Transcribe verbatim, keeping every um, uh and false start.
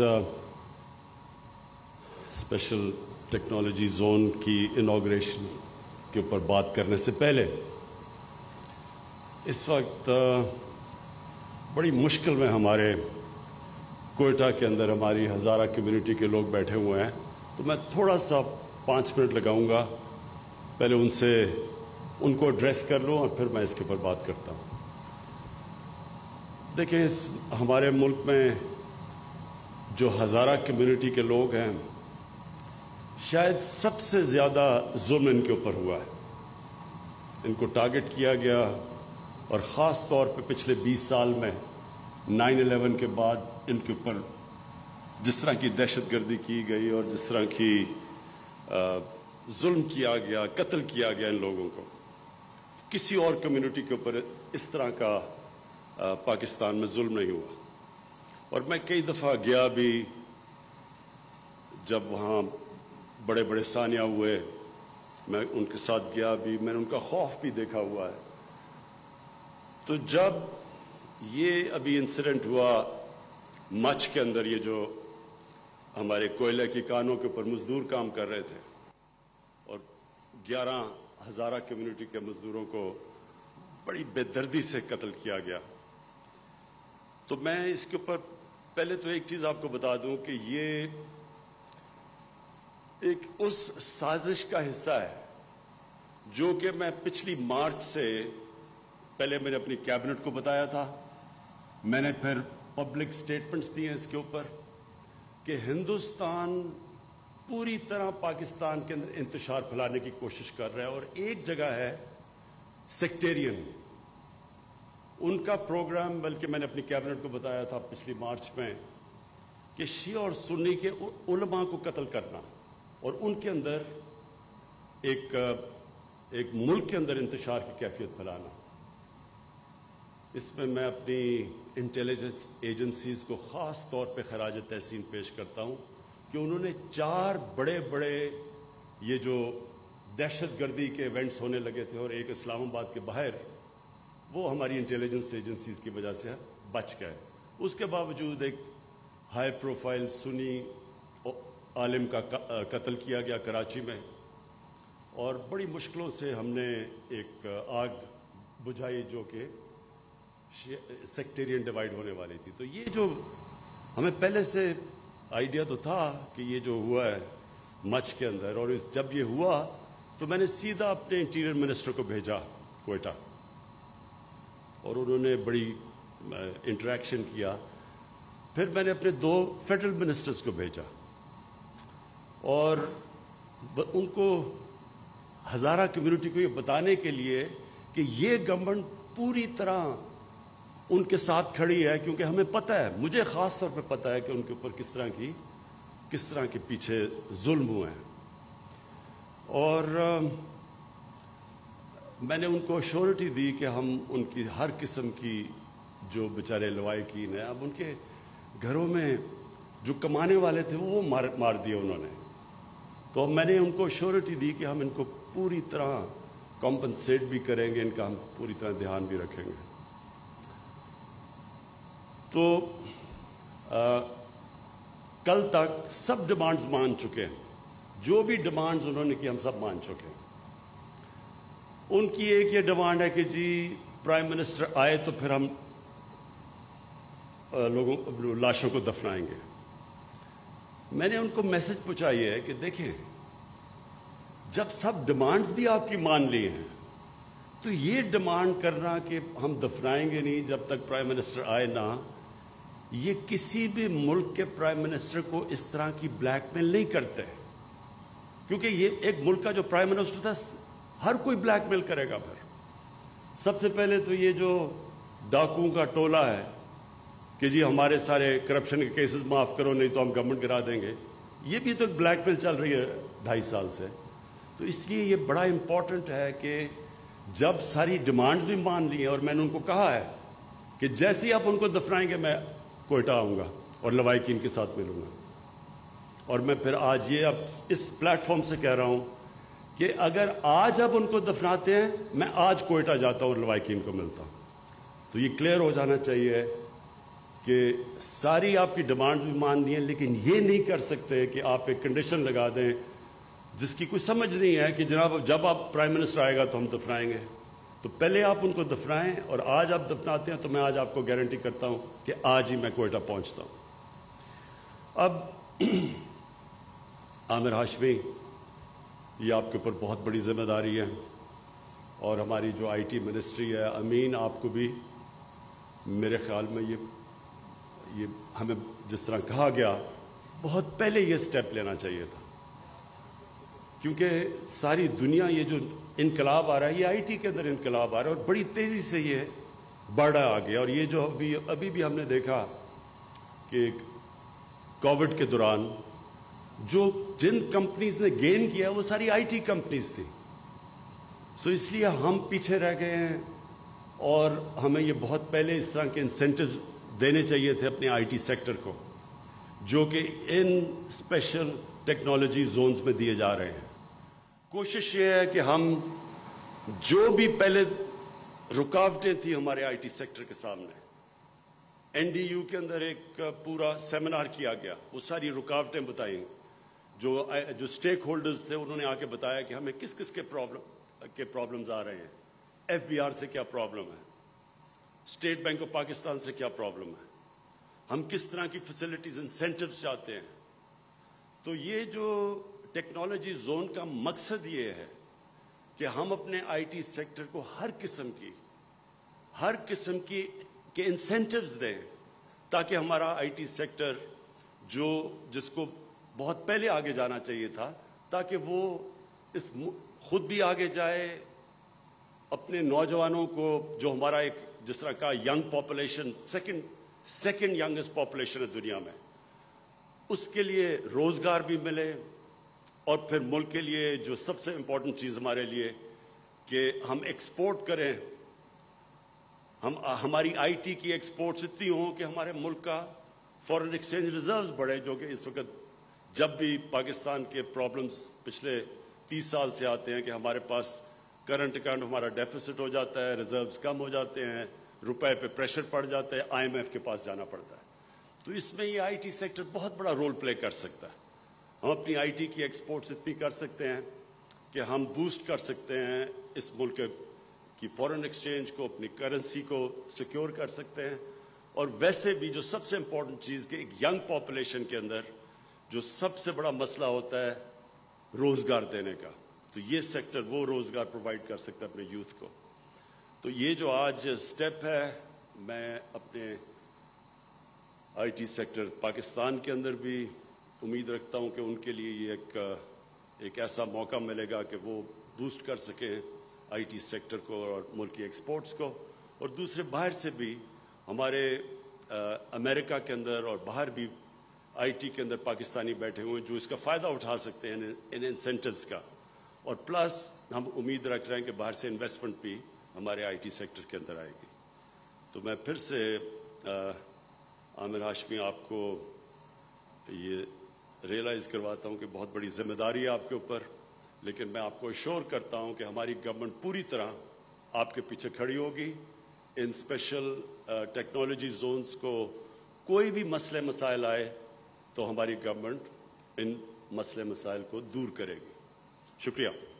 Special technology zone کی انوگریشن کے اوپر بات کرنے سے پہلے اس وقت بڑی مشکل میں ہمارے کوئٹہ کے اندر ہماری ہزارہ کمیونٹی کے لوگ بیٹھے ہوئے ہیں، تو میں تھوڑا سا پانچ منٹ لگاؤں گا، پہلے ان سے ان کو ایڈریس کر لوں اور پھر میں اس کے اوپر بات کرتا ہوں۔ دیکھیں، اس ہمارے ملک میں جو ہزارہ کمیونٹی کے لوگ ہیں، شاید سب سے زیادہ ظلم ان کے اوپر ہوا ہے، ان کو ٹارگٹ کیا گیا، اور خاص طور پہ پچھلے بیس سال میں نائن الیون کے بعد ان کے اوپر جس طرح کی دہشت گردی کی گئی اور جس طرح کی ظلم کیا گیا، قتل کیا گیا ان لوگوں کو، کسی اور کمیونٹی کے اوپر اس طرح کا پاکستان میں ظلم نہیں ہوا۔ اور میں کئی دفعہ گیا بھی، جب وہاں بڑے بڑے سانیہ ہوئے میں ان کے ساتھ گیا بھی، میں نے ان کا خوف بھی دیکھا ہوا ہے۔ تو جب یہ ابھی انسیڈنٹ ہوا مچھ کے اندر، یہ جو ہمارے کوئلے کی کانوں کے اوپر مزدور کام کر رہے تھے اور گیارہ ہزارہ کمیونٹی کے مزدوروں کو بڑی بے دردی سے قتل کیا گیا، تو میں اس کے اوپر پہلے تو ایک چیز آپ کو بتا دوں کہ یہ ایک اس سازش کا حصہ ہے جو کہ میں پچھلی مارچ سے پہلے میں نے اپنی کیبنٹ کو بتایا تھا، میں نے پھر پبلک سٹیٹمنٹس دیے اس کے اوپر کہ ہندوستان پوری طرح پاکستان کے اندر انتشار پھیلانے کی کوشش کر رہا ہے، اور ایک جگہ ہے سیکٹیرین ان کا پروگرام، بلکہ میں نے اپنی کیبنٹ کو بتایا تھا پچھلی مارچ میں کہ شیعہ اور سنی کے علماء کو قتل کرنا اور ان کے اندر ایک ایک ملک کے اندر انتشار کی کیفیت پھیلانا۔ اس میں میں اپنی انٹیلیجنس ایجنسیز کو خاص طور پہ خراج تحسین پیش کرتا ہوں کہ انہوں نے چار بڑے بڑے یہ جو دہشت گردی کے ایونٹس ہونے لگے تھے، اور ایک اسلام آباد کے باہر، وہ ہماری انٹیلیجنس ایجنسیز کی وجہ سے بچ گئے۔ اس کے باوجود ایک ہائی پروفائل سنی عالم کا قتل کیا گیا کراچی میں، اور بڑی مشکلوں سے ہم نے ایک آگ بجھائی جو کہ سیکٹیرین ڈیوائیڈ ہونے والی تھی۔ تو یہ جو ہمیں پہلے سے آئیڈیا تو تھا کہ یہ جو ہوا ہے مچھ کے اندر، اور جب یہ ہوا تو میں نے سیدھا اپنے انٹیریئر منسٹر کو بھیجا کوئٹہ، اور انہوں نے بڑی انٹریکشن کیا۔ پھر میں نے اپنے دو فیڈرل منسٹرز کو بھیجا، اور ان کو ہزارہ کمیونٹی کو یہ بتانے کے لیے کہ یہ گورنمنٹ پوری طرح ان کے ساتھ کھڑی ہے، کیونکہ ہمیں پتہ ہے، مجھے خاص طور پہ پتہ ہے کہ ان کے اوپر کس طرح کی کس طرح کے پیچھے ظلم ہوئے ہیں۔ اور میں نے ان کو ایشورٹی دی کہ ہم ان کی ہر قسم کی جو بیچارے لوائقین ہیں، اب ان کے گھروں میں جو کمانے والے تھے وہ مار مار دیے انہوں نے، تو میں نے ان کو ایشورٹی دی کہ ہم ان کو پوری طرح کمپنسیٹ بھی کریں گے، ان کا ہم پوری طرح دھیان بھی رکھیں گے۔ تو آ, کل تک سب ڈیمانڈز مان چکے ہیں، جو بھی ڈیمانڈز انہوں نے کی ہم سب مان چکے ہیں۔ ان کی ایک یہ ڈیمانڈ ہے کہ جی پرائم منسٹر آئے تو پھر ہم لوگوں لاشوں کو دفنائیں گے۔ میں نے ان کو میسج پہنچائی ہے کہ دیکھیں، جب سب ڈیمانڈز بھی آپ کی مان لی ہیں تو یہ ڈیمانڈ کرنا کہ ہم دفنائیں گے نہیں جب تک پرائم منسٹر آئے نہ، یہ کسی بھی ملک کے پرائم منسٹر کو اس طرح کی بلیک میل نہیں کرتے، کیونکہ یہ ایک ملک کا جو پرائم منسٹر تھا ہر کوئی بلیک میل کرے گا۔ پھر سب سے پہلے تو یہ جو ڈاکوؤں کا ٹولہ ہے کہ جی ہمارے سارے کرپشن کے کیسز معاف کرو نہیں تو ہم گورنمنٹ گرا دیں گے، یہ بھی تو ایک بلیک میل چل رہی ہے ڈھائی سال سے۔ تو اس لیے یہ بڑا امپورٹنٹ ہے کہ جب ساری ڈیمانڈز بھی مان لی ہیں، اور میں نے ان کو کہا ہے کہ جیسے ہی آپ ان کو دفنائیں گے میں کوئٹہ آؤں گا اور لوائقین کے ساتھ ملوں گا، اور میں پھر آج یہ اب اس پلیٹ فارم سے کہہ رہا ہوں کہ اگر آج اب ان کو دفناتے ہیں میں آج کوئٹہ جاتا ہوں اور لوائقین کو ملتا ہوں۔ تو یہ کلیئر ہو جانا چاہیے کہ ساری آپ کی ڈیمانڈ بھی مان لی ہیں، لیکن یہ نہیں کر سکتے کہ آپ ایک کنڈیشن لگا دیں جس کی کوئی سمجھ نہیں ہے کہ جناب جب آپ پرائم منسٹر آئے گا تو ہم دفنائیں گے. تو پہلے آپ ان کو دفنائیں، اور آج آپ دفناتے ہیں تو میں آج آپ کو گارنٹی کرتا ہوں کہ آج ہی میں کوئٹہ پہنچتا ہوں. اب عامر ہاشمی، یہ آپ کے اوپر بہت بڑی ذمہ داری ہے، اور ہماری جو آئی ٹی منسٹری ہے، امین آپ کو بھی میرے خیال میں یہ یہ ہمیں جس طرح کہا گیا بہت پہلے یہ سٹیپ لینا چاہیے تھا، کیونکہ ساری دنیا یہ جو انقلاب آ رہا ہے یہ آئی ٹی کے اندر انقلاب آ رہا ہے، اور بڑی تیزی سے یہ بڑھ آ گیا. اور یہ جو ابھی ابھی بھی ہم نے دیکھا کہ کووڈ کے دوران جو جن کمپنیز نے گین کیا وہ ساری آئی ٹی کمپنیز تھی. سو اس لیے ہم پیچھے رہ گئے ہیں، اور ہمیں یہ بہت پہلے اس طرح کے انسینٹیوز دینے چاہیے تھے اپنے آئی ٹی سیکٹر کو، جو کہ ان اسپیشل ٹیکنالوجی زونز میں دیے جا رہے ہیں. کوشش یہ ہے کہ ہم جو بھی پہلے رکاوٹیں تھیں ہمارے آئی ٹی سیکٹر کے سامنے، این ڈی یو کے اندر ایک پورا سیمینار کیا گیا، وہ ساری رکاوٹیں بتائیں، جو جو اسٹیک ہولڈرز تھے انہوں نے آ کے بتایا کہ ہمیں کس کس کے پرابلم کے پرابلمز آ رہے ہیں، ایف بی آر سے کیا پرابلم ہے، اسٹیٹ بینک آف پاکستان سے کیا پرابلم ہے، ہم کس طرح کی فیسلٹیز انسینٹیوز چاہتے ہیں. تو یہ جو ٹیکنالوجی زون کا مقصد یہ ہے کہ ہم اپنے آئی ٹی سیکٹر کو ہر قسم کی ہر قسم کی کے انسینٹیوز دیں، تاکہ ہمارا آئی ٹی سیکٹر جو جس کو بہت پہلے آگے جانا چاہیے تھا، تاکہ وہ اس خود بھی آگے جائے، اپنے نوجوانوں کو، جو ہمارا ایک جس طرح کا young population second second youngest population ہے دنیا میں، اس کے لیے روزگار بھی ملے، اور پھر ملک کے لیے جو سب سے امپورٹنٹ چیز ہمارے لیے کہ ہم ایکسپورٹ کریں، ہم ہماری آئی ٹی کی ایکسپورٹس اتنی ہوں کہ ہمارے ملک کا فورن ایکسچینج ریزروز بڑھے، جو کہ اس وقت جب بھی پاکستان کے پرابلمز پچھلے تیس سال سے آتے ہیں کہ ہمارے پاس کرنٹ اکاؤنٹ ہمارا ڈیفیسٹ ہو جاتا ہے، ریزروز کم ہو جاتے ہیں، روپے پہ پریشر پڑ جاتا ہے، آئی ایم ایف کے پاس جانا پڑتا ہے. تو اس میں یہ آئی ٹی سیکٹر بہت بڑا رول پلے کر سکتا ہے. ہم اپنی آئی ٹی کی ایکسپورٹس اتنی کر سکتے ہیں کہ ہم بوسٹ کر سکتے ہیں اس ملک کی فورن ایکسچینج کو، اپنی کرنسی کو سیکیور کر سکتے ہیں. اور ویسے بھی جو سب سے امپورٹنٹ چیز کہ ایک ینگ پاپولیشن کے اندر جو سب سے بڑا مسئلہ ہوتا ہے روزگار دینے کا، تو یہ سیکٹر وہ روزگار پرووائڈ کر سکتا ہے اپنے یوتھ کو. تو یہ جو آج سٹیپ ہے، میں اپنے آئی ٹی سیکٹر پاکستان کے اندر بھی امید رکھتا ہوں کہ ان کے لیے یہ ایک ایک ایسا موقع ملے گا کہ وہ بوسٹ کر سکیں آئی ٹی سیکٹر کو اور ملک کی ایکسپورٹس کو. اور دوسرے باہر سے بھی ہمارے امریکہ کے اندر اور باہر بھی آئی ٹی کے اندر پاکستانی بیٹھے ہوئے ہیں جو اس کا فائدہ اٹھا سکتے ہیں ان انسینٹیوز کا. اور پلس ہم امید رکھ رہے ہیں کہ باہر سے انویسٹمنٹ بھی ہمارے آئی ٹی سیکٹر کے اندر آئے گی. تو میں پھر سے عامر ہاشمی آپ کو یہ ریئلائز کرواتا ہوں کہ بہت بڑی ذمہ داری ہے آپ کے اوپر، لیکن میں آپ کو ایشور کرتا ہوں کہ ہماری گورنمنٹ پوری طرح آپ کے پیچھے کھڑی ہوگی. ان اسپیشل ٹیکنالوجی زونز کو کوئی بھی مسئلے مسائل آئے تو ہماری گورنمنٹ ان مسئلے مسائل کو دور کرے گی. شکریہ.